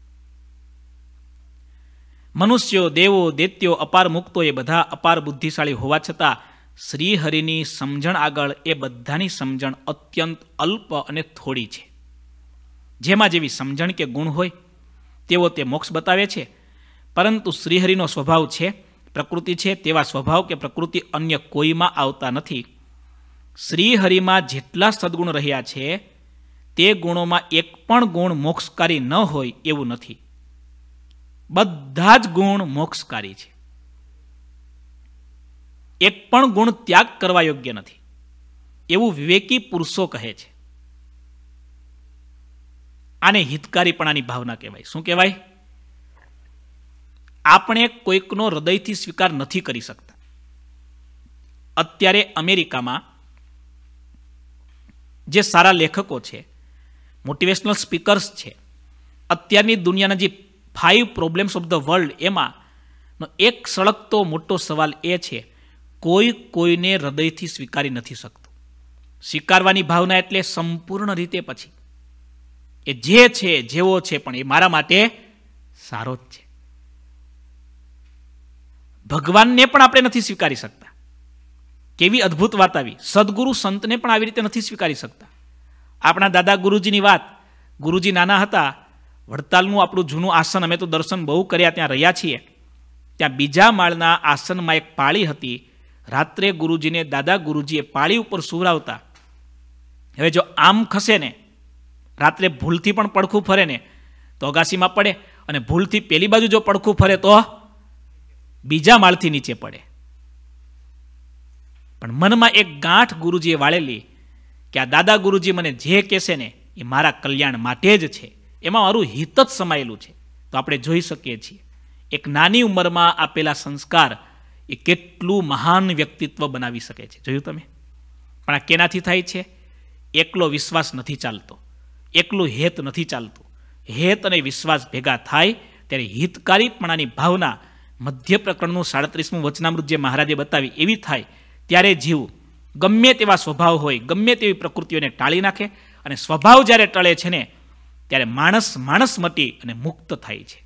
મનુષ્યો, દેવો, દૈત્યો, અપાર મુક્તો એ બધા અપાર બુદ્ધિશાળી હોવા છતાં શ્રી હરિની સમજણ આગળ એ બધાની સમજણ અત્યંત અલ્પ અને થોડી છે. જેમાં જેવી સમજણ કે ગુણ હોય તેવો તે મોક્ષ બતાવે છે. પરંતુ શ્રીહરિનો સ્વભાવ છે, પ્રકૃતિ છે, તેવા સ્વભાવ કે પ્રકૃતિ અન્ય કોઈમાં આવતા નથી. શ્રીહરિમાં જેટલા સદગુણ રહ્યા છે તે ગુણોમાં એક પણ ગુણ મોક્ષકારી ન હોય એવું નથી. બધા જ ગુણ મોક્ષકારી છે. એક પણ ગુણ ત્યાગ કરવા યોગ્ય નથી એવું વિવેકી પુરુષો કહે છે. આને હિતકારીપણાની ભાવના કહેવાય. શું કહેવાય? આપણે કોઈકનો હૃદયથી સ્વીકાર નથી કરી શકતા. અત્યારે અમેરિકામાં જે સારા લેખકો છે, મોટિવેશનલ સ્પીકર્સ છે, અત્યારની દુનિયાના જે 5 પ્રોબ્લેમ્સ ઓફ ધ વર્લ્ડ, એમાંનો એક સળગતો મોટો સવાલ એ છે, કોઈ કોઈને હૃદયથી સ્વીકારી નથી શકતું. સ્વીકારવાની ભાવના એટલે સંપૂર્ણ રીતે પછી એ જે છે જેવો છે પણ એ મારા માટે સારો જ છે. ભગવાનને પણ આપણે નથી સ્વીકારી શકતા. કેવી અદ્ભુત વાત આવી! સદગુરુ સંતને પણ આવી રીતે નથી સ્વીકારી શકતા. આપણા દાદા ગુરુજીની વાત, ગુરુજી નાના હતા, વડતાલનું આપણું જૂનું આસન, અમે તો દર્શન બહુ કર્યા, ત્યાં રહ્યા છીએ. ત્યાં બીજા માળના આસનમાં એક પાળી હતી. રાત્રે ગુરુજીને દાદા ગુરુજીએ પાળી ઉપર સુવડાવતા. હવે જો આમ ખસે ને, રાત્રે ભૂલથી પણ પડખું ફરે ને તો અગાસીમાં પડે, અને ભૂલથી પેલી બાજુ જો પડખું ફરે તો બીજા માળથી નીચે પડે. પણ મનમાં એક ગાંઠ ગુરુજીએ વાળેલી કે આ દાદા ગુરુજી મને જે કહેશે ને એ મારા કલ્યાણ માટે જ છે, એમાં મારું હિત જ સમાયેલું છે. તો આપણે જોઈ શકીએ છીએ એક નાની ઉંમરમાં આપેલા સંસ્કાર એ કેટલું મહાન વ્યક્તિત્વ બનાવી શકે છે. જોયું તમે? પણ આ કેનાથી થાય છે? એકલો વિશ્વાસ નથી ચાલતો, એકલું હેત નથી ચાલતું. હેત અને વિશ્વાસ ભેગા થાય ત્યારે હિતકારીપણાની ભાવના, મધ્ય પ્રકરણનું 37મું વચનામૃત જે મહારાજે બતાવી એવી થાય ત્યારે જીવ ગમે તેવા સ્વભાવ હોય, ગમે તેવી પ્રકૃતિઓને ટાળી નાખે, અને સ્વભાવ જ્યારે ટળે છે ને ત્યારે માણસ મટી અને મુક્ત થાય છે.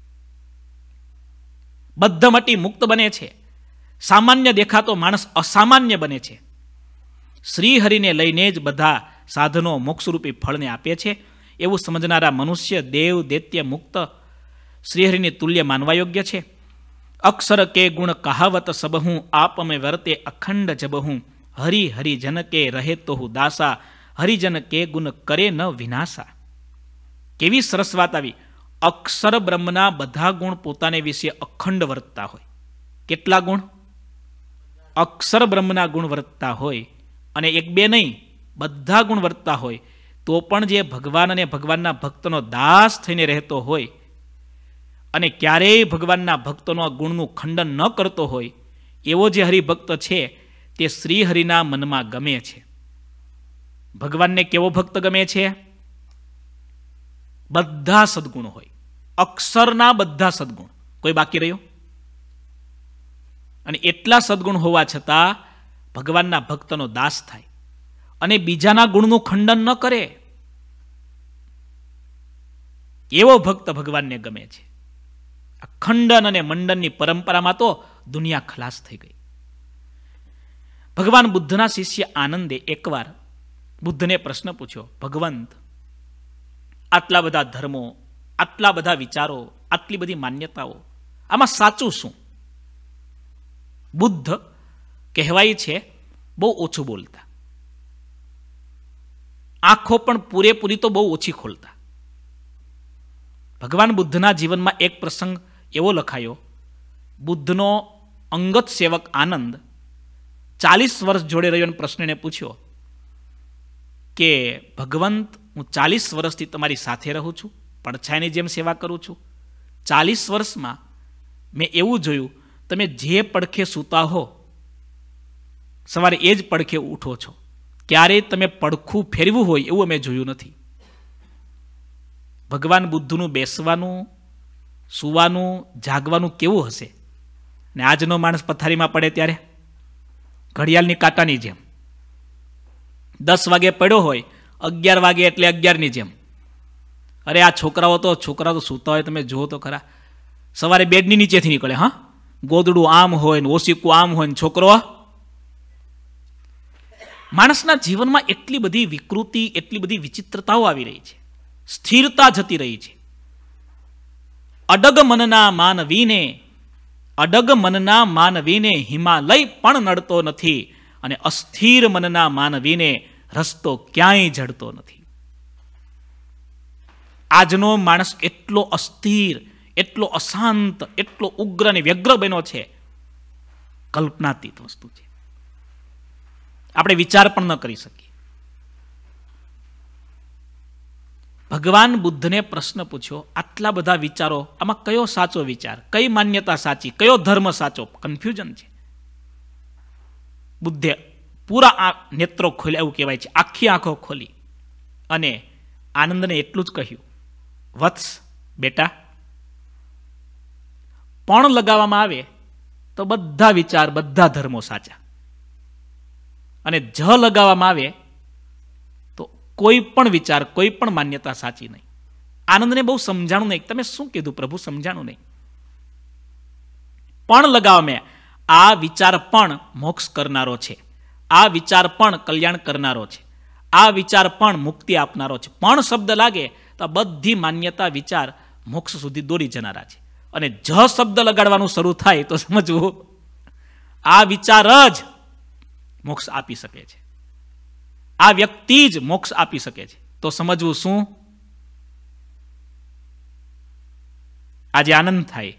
બદ્ધ મટી મુક્ત બને છે. સામાન્ય દેખાતો માણસ અસામાન્ય બને છે. શ્રીહરિને લઈને જ બધા સાધનો મોક્ષરૂપી ફળને આપે છે એવું સમજનારા મનુષ્ય દેવ દૈત્ય મુક્ત શ્રીહરિની તુલ્ય માનવા યોગ્ય છે. અક્ષર કે ગુણ કહાવત સબહું આપમે વર્તે અખંડ જબહું હરિ હરિજન કે રહે તો હું દાસા હરિજન કે ગુણ કરે ન વિનાશા. કેવી સરસ વાત આવી! અક્ષર બ્રહ્મના બધા ગુણ પોતાને વિશે અખંડ વર્તતા હોય. કેટલા ગુણ? અક્ષર બ્રહ્મના ગુણ વર્તતા હોય, અને એક બે નહીં, બધા ગુણ વર્તતા હોય, તો પણ જે ભગવાન અને ભગવાનના ભક્તનો દાસ થઈને રહેતો હોય અને ક્યારેય ભગવાનના ભક્તોનો ગુણનું ખંડન ન કરતો હોય એવો જે હરિભક્ત છે તે શ્રીહરિના મનમાં ગમે છે. ભગવાનને કેવો ભક્ત ગમે છે? બધા સદગુણ હોય, અક્ષરના બધા સદગુણ, કોઈ બાકી રહ્યો? અને એટલા સદગુણ હોવા છતાં ભગવાનના ભક્તનો દાસ થાય અને બીજાના ગુણનું ખંડન ન કરે, એવો ભક્ત ભગવાનને ગમે છે. આ ખંડન અને મંડનની પરંપરામાં તો દુનિયા ખલાસ થઈ ગઈ. ભગવાન બુદ્ધના શિષ્ય આનંદે એકવાર બુદ્ધને પ્રશ્ન પૂછ્યો, ભગવંત, આટલા બધા ધર્મો, આટલા બધા વિચારો, આટલી બધી માન્યતાઓ, આમાં સાચું શું? બુદ્ધ કહેવાય છે બહુ ઓછું બોલતા, આંખો પણ પૂરેપૂરી તો બહુ ઓછી ખોલતા. ભગવાન બુદ્ધના જીવનમાં એક પ્રસંગ એવો લખાયો, બુદ્ધનો અંગત સેવક આનંદ 40 વર્ષ જોડે રહ્યો અને પ્રશ્નને પૂછ્યો કે ભગવંત, હું 40 વર્ષથી તમારી સાથે રહું છું, પડછાયાની જેમ સેવા કરું છું. 40 વર્ષમાં મેં એવું જોયું, તમે જે પડખે સૂતા હો સવારે એ જ પડખે ઉઠો છો. ક્યારેય તમે પડખું ફેરવું હોય એવું અમે જોયું નથી. ભગવાન બુદ્ધનું બેસવાનું, સૂવાનું, જાગવાનું કેવું હશે? ને આજનો માણસ પથારીમાં પડે ત્યારે ઘડિયાળની કાંટાની જેમ 10 વાગે પડ્યો હોય, 11 વાગે એટલે 11ની જેમ. અરે આ છોકરાઓ તો સૂતા હોય, તમે જુઓ તો ખરા, સવારે બેડની નીચેથી નીકળે. હા, ગોદડું આમ હોય ને ઓસીકું આમ હોય ને છોકરો. માણસના જીવનમાં એટલી બધી વિકૃતિ, એટલી બધી વિચિત્રતાઓ આવી રહી છે. સ્થિરતા જતી રહી છે. અડગ મનના માનવીને હિમાલય પણ નડતો નથી અને અસ્થિર મનના માનવીને રસ્તો ક્યાંય જડતો નથી. આજનો માણસ એટલો અસ્થિર, એટલો અશાંત, એટલો ઉગ્ર અને વ્યગ્ર બન્યો છે, કલ્પનાતીત વસ્તુ છે. આપણે વિચાર પણ ન કરી શકીએ. ભગવાન બુદ્ધને પ્રશ્ન પૂછ્યો, આટલા બધા વિચારો, આમાં કયો સાચો વિચાર, કઈ માન્યતા સાચી, કયો ધર્મ સાચો? કન્ફ્યુઝન છે. બુદ્ધે પૂરા નેત્રો ખોલ્યા, એવું કહેવાય છે, આખી આંખો ખોલી અને આનંદને એટલું જ કહ્યું, વત્સ બેટા, પણ લગાવવામાં આવે તો બધા વિચાર, બધા ધર્મો સાચા, અને જ લગાવવામાં આવે તો કોઈ પણ વિચાર, કોઈ પણ માન્યતા સાચી નહીં. આનંદને બહુ સમજાણું નહીં. તમે શું કીધું પ્રભુ? સમજાણું નહીં. પણ લગાવવામાં આ વિચાર પણ મોક્ષ કરનારો છે, આ વિચાર પણ કલ્યાણ કરનારો છે, આ વિચાર પણ મુક્તિ આપનારો છે. પણ શબ્દ લાગે તો બધી માન્યતા, વિચાર મોક્ષ સુધી દોરી જનારા છે. અને જ શબ્દ લગાડવાનું શરૂ થાય તો સમજવું આ વિચાર જ મોક્ષ આપી શકે છે, આ વ્યક્તિ જ મોક્ષ આપી શકે છે. તો સમજવું શું? આજે આનંદ થાય.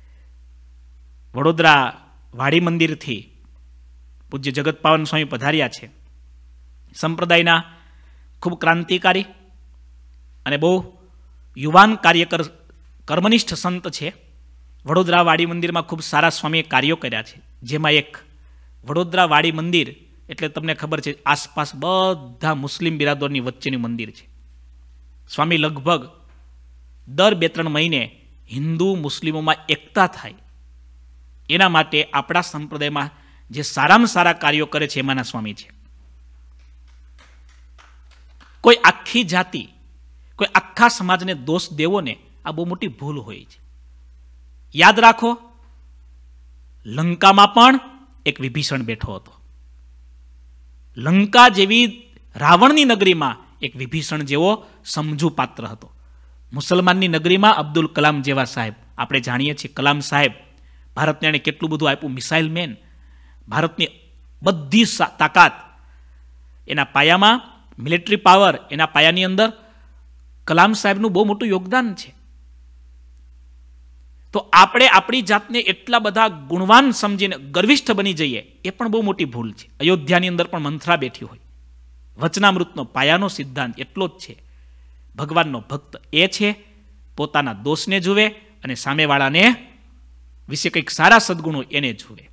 વડોદરા વાડી મંદિરથી પૂજ્ય જગત પાવન સ્વામી પધાર્યા છે. સંપ્રદાયના ખૂબ ક્રાંતિકારી અને બહુ યુવાન કાર્યકર, કર્મનિષ્ઠ સંત છે. વડોદરા વાડી મંદિરમાં ખૂબ સારા સ્વામીએ કાર્યો કર્યા છે. જેમાં એક વડોદરા વાડી મંદિર એટલે તમને ખબર છે, આસપાસ બધા મુસ્લિમ બિરાદરોની વચ્ચેનું મંદિર છે. સ્વામી લગભગ દર 2-3 મહિને હિન્દુ મુસ્લિમોમાં એકતા થાય એના માટે આપણા સંપ્રદાયમાં જે સારામાં સારા કાર્યો કરે છે એમાંના સ્વામી છે. કોઈ આખી જાતિ, કોઈ આખા સમાજને દોષ દેવો ને, આ બહુ મોટી ભૂલ હોય છે. યાદ રાખો, લંકામાં પણ એક વિભીષણ બેઠો હતો. લંકા જેવી રાવણની નગરીમાં એક વિભીષણ જેવો સમજુ પાત્ર હતો. મુસલમાનની નગરીમાં અબ્દુલ કલામ જેવા સાહેબ, આપણે જાણીએ છીએ કલામ સાહેબ, ભારતને એણે કેટલું બધું આપ્યું, મિસાઇલ મેન. ભારતની બધી તાકાત એના પાયામાં, મિલિટરી પાવર એના પાયાની અંદર કલામ સાહેબનું બહુ મોટું યોગદાન છે. તો આપણે આપણી જાતને એટલા બધા ગુણવાન સમજીને ગર્વિષ્ઠ બની જઈએ, એ પણ બહુ મોટી ભૂલ છે. અયોધ્યાની અંદર પણ મંથરા બેઠી હોય. વચનામૃતનો પાયાનો સિદ્ધાંત એટલો જ છે, ભગવાનનો ભક્ત એ છે પોતાના દોષને જુએ અને સામેવાળાને વિશે કંઈક સારા સદગુણો એને જુએ.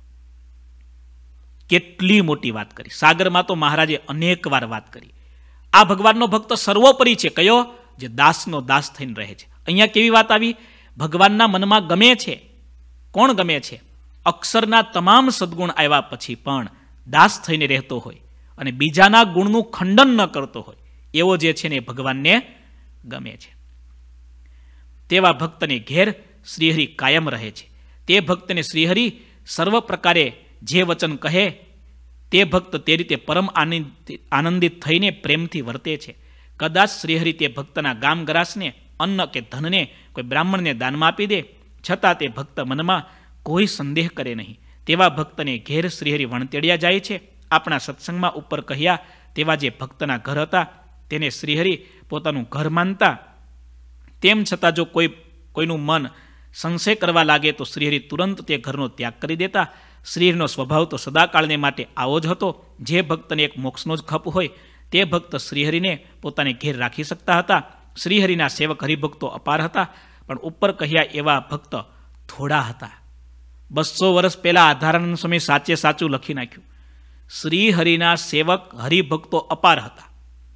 કેટલી મોટી વાત કરી. સાગરમાં તો મહારાજે અનેક વાર વાત કરી. આ ભગવાનનો ભક્ત સર્વોપરી છે. કયો? જે દાસનો દાસ થઈને રહે છે. અહીંયા કેવી વાત આવી? ભગવાનના મનમાં ગમે છે. કોણ ગમે છે? અક્ષરના તમામ સદગુણ આવ્યા પછી પણ દાસ થઈને રહેતો હોય અને બીજાના ગુણનું ખંડન ન કરતો હોય, એવો જે છે ને એ ભગવાનને ગમે છે. તેવા ભક્તને ઘેર શ્રીહરિ કાયમ રહે છે. તે ભક્તને શ્રીહરિ સર્વ પ્રકારે જે વચન કહે તે ભક્ત તે રીતે પરમ આનંદિત થઈને પ્રેમથી વર્તે છે. કદાચ શ્રીહરિ તે ભક્તના ગામ ગરાસને, અન્ન કે ધનને કોઈ બ્રાહ્મણને દાનમાં આપી દે, છતાં તે ભક્ત મનમાં કોઈ સંદેહ કરે નહીં. તેવા ભક્તને ઘેર શ્રીહરિ વણતેડિયા જાય છે. આપણા સત્સંગમાં ઉપર કહ્યા તેવા જે ભક્તના ઘર હતા તેને શ્રીહરિ પોતાનું ઘર માનતા. તેમ છતાં જો કોઈનું મન સંશય કરવા લાગે તો શ્રીહરિ તુરંત તે ઘરનો ત્યાગ કરી દેતા. શ્રીહરિનો સ્વભાવ તો સદાકાળને માટે આવો જ હતો. જે ભક્તને એક મોક્ષનો જ ખપ હોય તે ભક્ત શ્રીહરિને પોતાને ઘેર રાખી શકતા હતા. શ્રીહરિના સેવક હરિભક્તો અપાર હતા, પણ ઉપર કહ્યા એવા ભક્ત થોડા હતા. 200 વર્ષ પહેલા આધારાનંદ સ્વામી સાચે સાચું લખી નાખ્યું, શ્રીહરિના સેવક હરિભક્તો અપાર હતા,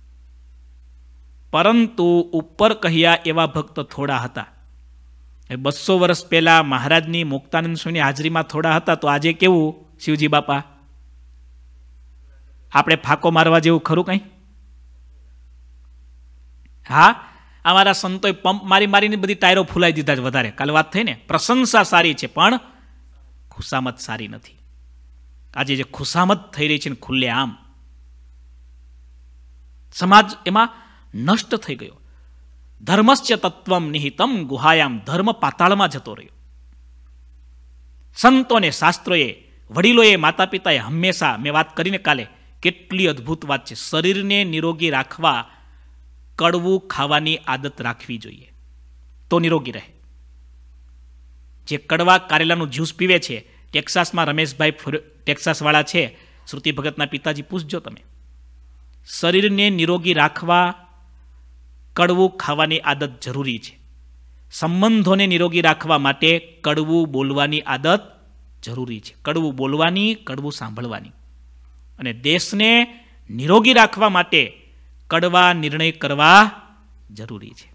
પરંતુ ઉપર કહ્યા એવા ભક્ત થોડા હતા. 200 વર્ષ પહેલા મહારાજની મુક્તાનંદ સ્વામીની હાજરીમાં થોડા હતા, તો આજે કેવું શિવજી બાપા? આપણે ફાંકો મારવા જેવું ખરું કંઈ? હા, અમારા સંતોએ પંપ મારી મારીને બધી ટાયરો ફૂલાઈ દીધા જ વધારે. કાલે વાત થઈ ને, પ્રશંસા સારી છે પણ ખુશામત સારી નથી. આજે જે ખુશામત થઈ રહી છે ને ખુલ્લે આમ, સમાજ એમાં નષ્ટ થઈ ગયો. ધર્મસ્ય તત્વમ નિહિતમ ગુહાયામ, ધર્મ પાતાળમાં જતો રહ્યો. સંતોને, શાસ્ત્રોએ, વડીલોએ, માતા પિતાએ હંમેશા, મેં વાત કરીને કાલે, કેટલી અદ્ભુત વાત છે, શરીરને નિરોગી રાખવા કડવું ખાવાની આદત રાખવી જોઈએ, તો નિરોગી રહે. જે કડવા કારેલાનું જ્યુસ પીવે છે, ટેક્સાસમાં રમેશભાઈ ટેક્સાસવાળા છે, શ્રુતિ ભગતના પિતાજી, પૂછજો તમે. શરીરને નિરોગી રાખવા કડવું ખાવાની આદત જરૂરી છે. સંબંધોને નિરોગી રાખવા માટે કડવું બોલવાની આદત જરૂરી છે. કડવું બોલવાની, કડવું સાંભળવાની. અને દેશને નિરોગી રાખવા માટે કડવા નિર્ણય કરવા જરૂરી છે.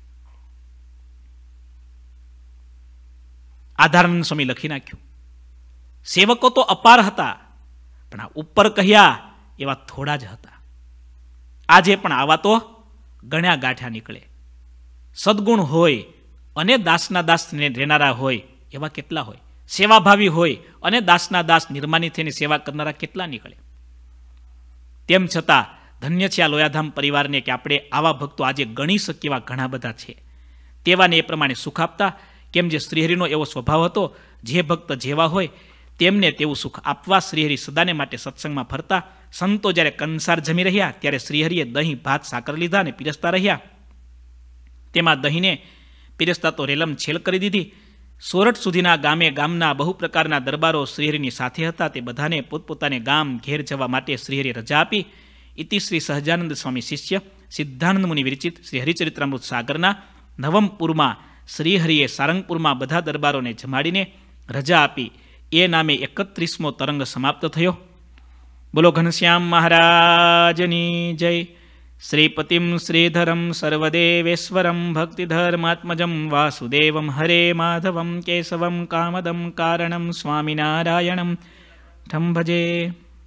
આધારાનંદ સ્વામી લખી નાખ્યું, સેવકો તો અપાર હતા, પણ આ ઉપર કહ્યા એવા થોડા જ હતા. આજે પણ આવા તો ગણ્યા ગાંઠ્યા નીકળે. સદગુણ હોય અને દાસના દાસ રહેનારા હોય એવા કેટલા હોય, સેવાભાવી હોય અને દાસના દાસ નિર્માની થઈને સેવા કરનારા કેટલા નીકળે. તેમ છતાં ધન્ય છે આ લોયાધામ પરિવારને કે આપણે આવા ભક્તો આજે ગણી શકીએ એવા ઘણા બધા છે. તેવાને એ પ્રમાણે સુખ આપતા. કેમ જે શ્રીહરિનો એવો સ્વભાવ હતો, જે ભક્ત જેવા હોય તેમને તેવું સુખ આપવા શ્રીહરિ સદાને માટે સત્સંગમાં ફરતા. સંતો જ્યારે કંસાર જમી રહ્યા ત્યારે શ્રીહરિએ દહીં, ભાત, સાકર લીધા અને પીરસતા રહ્યા. તેમાં દહીંને પીરસતા તો રેલમ છેલ કરી દીધી. સોરઠ સુધીના ગામે ગામના બહુ પ્રકારના દરબારો શ્રીહરિની સાથે હતા. તે બધાને પોતપોતાને ગામ ઘેર જવા માટે શ્રીહરિ રજા આપી. ઇતિ શ્રી સહજાનંદ સ્વામી શિષ્ય સિદ્ધાનંદ મુનિ વિરચિત શ્રી હરિચરિત્રામૃત સાગરના નવમપુરમાં શ્રીહરિએ સારંગપુરમાં બધા દરબારોને જમાડીને રજા આપી. એ નામે 31મો તરંગ સમાપ્ત થયો. બોલો ઘનશ્યામ મહારાજની જય. શ્રીપતિમ શ્રીધરમ સર્વદેવેશ્વરમ ભક્તિધર્માત્મજમ વાસુદેવમ હરે માધવમ કેશવમ કામદમ કારણમ સ્વામિનારાયણમ ઠમ ભજે.